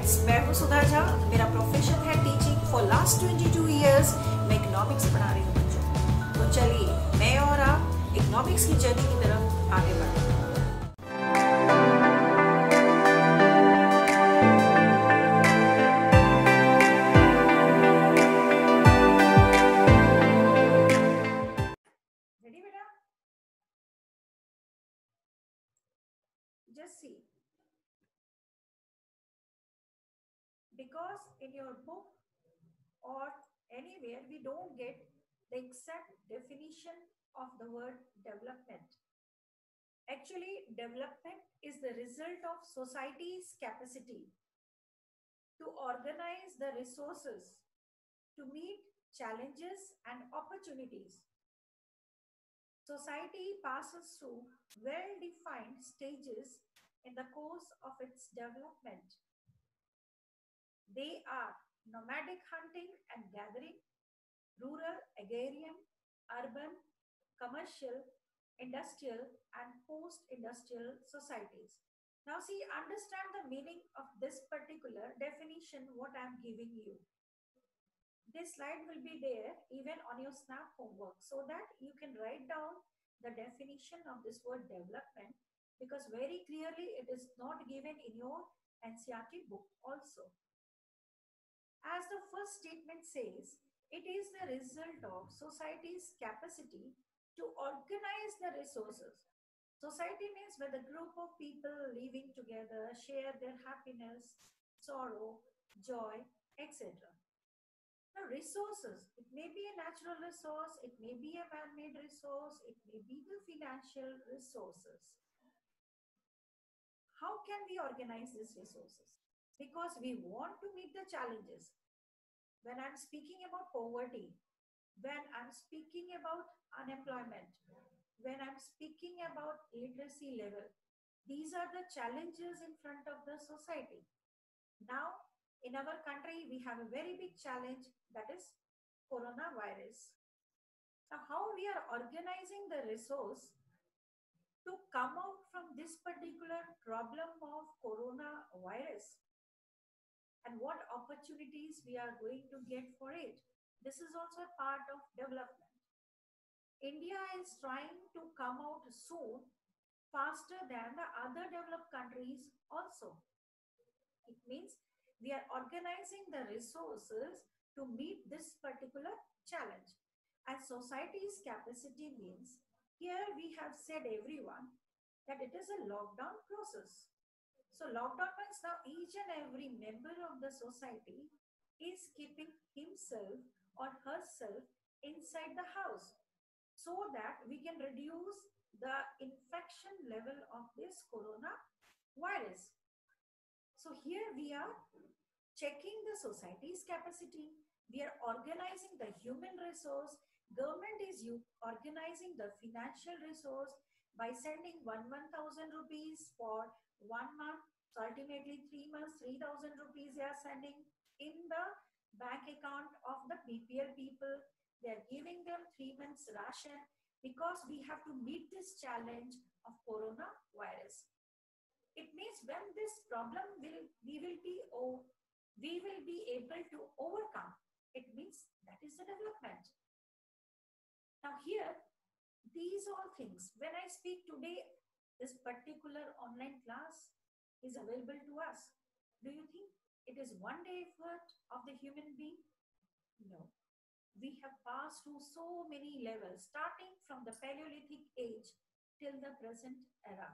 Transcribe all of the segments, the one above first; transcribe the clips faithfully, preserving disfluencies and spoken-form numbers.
Friends, मैं हूं सुधा झा। मेरा प्रोफेशन है teaching. For last twenty two years मैं इकोनॉमिक्स पढ़ा रही हूँ बच्चों को। तो चलिए मैं और आप इकोनॉमिक्स की जर्नी की तरफ आगे बढ़ते हैं। रेडी बेटा? Just see, because in your book or anywhere we don't get the exact definition of the word development. Actually, development is the result of society's capacity to organize the resources to meet challenges and opportunities. Society passes through well-defined stages in the course of its development. They are nomadic hunting and gathering, rural, agrarian, urban, commercial, industrial, and post-industrial societies. Now see, understand the meaning of this particular definition, what I'm giving you. This slide will be there even on your snap homework so that you can write down the definition of this word development, because very clearly it is not given in your N C E R T book also. As the first statement says, it is the result of society's capacity to organize the resources. Society means where the group of people living together share their happiness, sorrow, joy, et cetera. Now, resources, it may be a natural resource, it may be a man-made resource, it may be the financial resources. How can we organize these resources? Because we want to meet the challenges. When I'm speaking about poverty, when I'm speaking about unemployment, when I'm speaking about literacy level, these are the challenges in front of the society. Now, in our country, we have a very big challenge, that is coronavirus. Now, how we are organizing the resource to come out from this particular problem of coronavirus, and what opportunities we are going to get for it. This is also a part of development. India is trying to come out soon, faster than the other developed countries also. It means we are organizing the resources to meet this particular challenge. And society's capacity means, here we have said everyone that it is a lockdown process. So lockdown means now each and every member of the society is keeping himself or herself inside the house so that we can reduce the infection level of this coronavirus. So here we are checking the society's capacity. We are organizing the human resource. Government is organizing the financial resource by sending one one thousand rupees for one month. So ultimately three months, three thousand rupees they are sending in the bank account of the B P L people. They are giving them three months ration because we have to meet this challenge of coronavirus. It means when this problem will we will be oh, we will be able to overcome. It means that is the development. Now here, these all things, when I speak today, this particular online class is available to us. Do you think it is one day effort of the human being? No. We have passed through so many levels, starting from the Paleolithic age till the present era.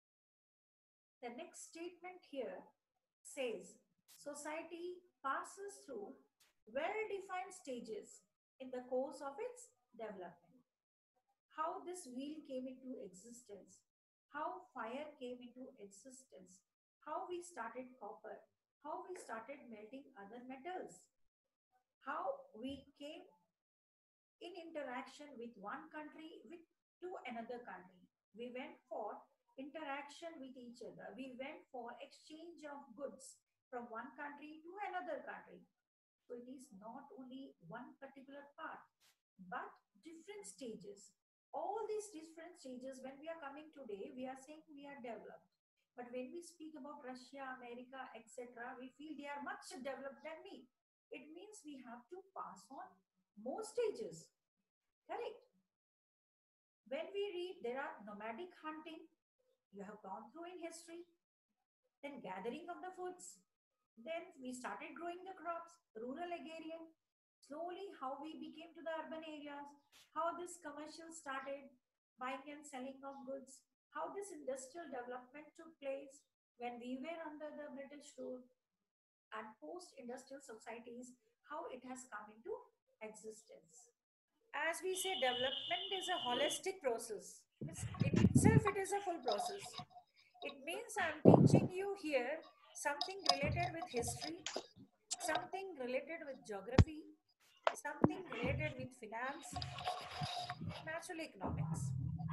The next statement here says, society passes through well-defined stages in the course of its development. How this wheel came into existence, how fire came into existence, how we started copper, how we started melting other metals, how we came in interaction with one country with to another country. We went for interaction with each other. We went for exchange of goods from one country to another country. So it is not only one particular part, but different stages. All these different stages, when we are coming today, we are saying we are developed. But when we speak about Russia, America, et cetera, we feel they are much developed than me. It means we have to pass on more stages. Correct. When we read, there are nomadic hunting, you have gone through in history, then gathering of the foods, then we started growing the crops, rural agrarian, slowly how we became to the urban areas, how this commercial started, buying and selling of goods, how this industrial development took place when we were under the British rule, and post-industrial societies, how it has come into existence. As we say, development is a holistic process. In itself, it is a full process. It means I'm teaching you here something related with history, something related with geography, something related with finance, natural economics.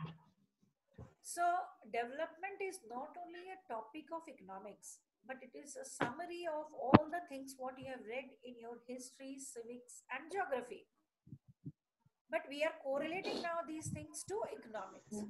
So, development is not only a topic of economics, but it is a summary of all the things what you have read in your history, civics, and geography. But we are correlating now these things to economics.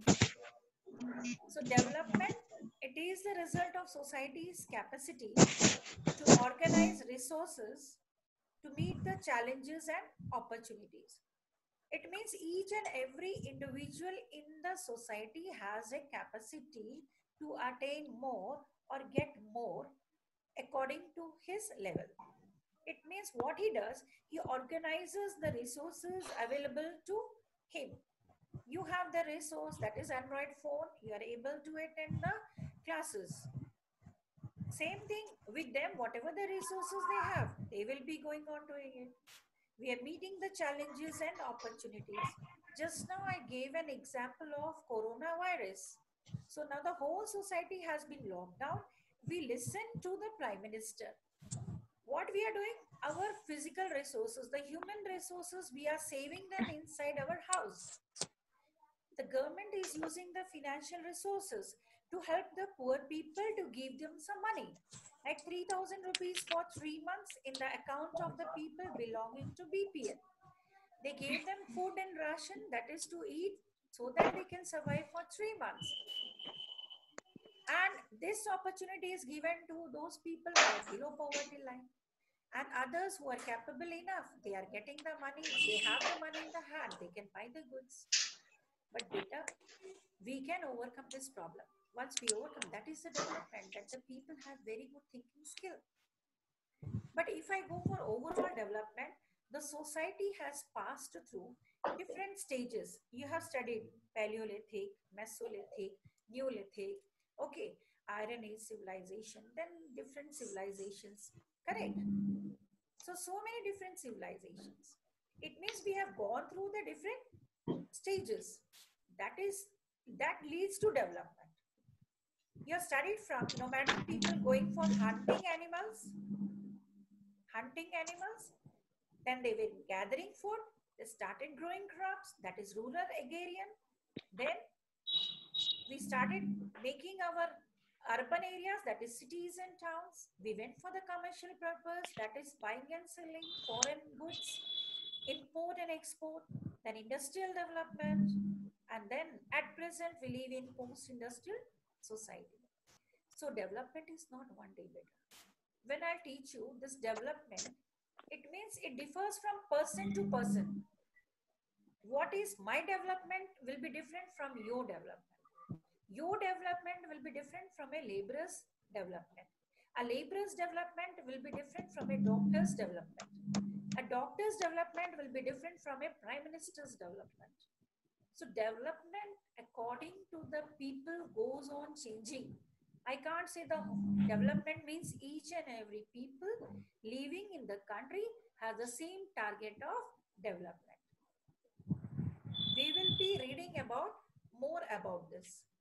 So development, it is the result of society's capacity to organize resources to meet the challenges and opportunities. It means each and every individual in the society has a capacity to attain more or get more according to his level. It means what he does, he organizes the resources available to him. You have the resource, that is Android phone, you are able to attend the classes. Same thing with them, whatever the resources they have, they will be going on doing it. We are meeting the challenges and opportunities. Just now I gave an example of coronavirus. So now the whole society has been locked down. We listen to the Prime Minister. What we are doing, our physical resources, the human resources, we are saving them inside our house. The government is using the financial resources to help the poor people, to give them some money, like three thousand rupees for three months in the account of the people belonging to B P L. They gave them food and ration, that is to eat, so that they can survive for three months. And this opportunity is given to those people who are below poverty line. And others who are capable enough, they are getting the money, they have the money in the hand, they can buy the goods. But beta, we can overcome this problem. Once we overcome, that is the development, that the people have very good thinking skill. But if I go for overall development, the society has passed through different stages. You have studied Paleolithic, Mesolithic, Neolithic, okay, Iron Age civilization, then different civilizations, correct? So, so many different civilizations. It means we have gone through the different stages. That is, that leads to development. You have studied from nomadic people going for hunting animals, hunting animals, then they were gathering food, they started growing crops, that is rural agrarian. Then we started making our urban areas, that is cities and towns. We went for the commercial purpose, that is buying and selling foreign goods, import and export, then industrial development, and then at present we live in post-industrial society. So development is not one day better. When I teach you this development, it means it differs from person to person. What is my development will be different from your development. Your development will be different from a laborer's development. A laborer's development will be different from a doctor's development. A doctor's development will be different from a prime minister's development. So development according to the people goes on changing. I can't say the development means each and every people living in the country has the same target of development. We will be reading about more about this.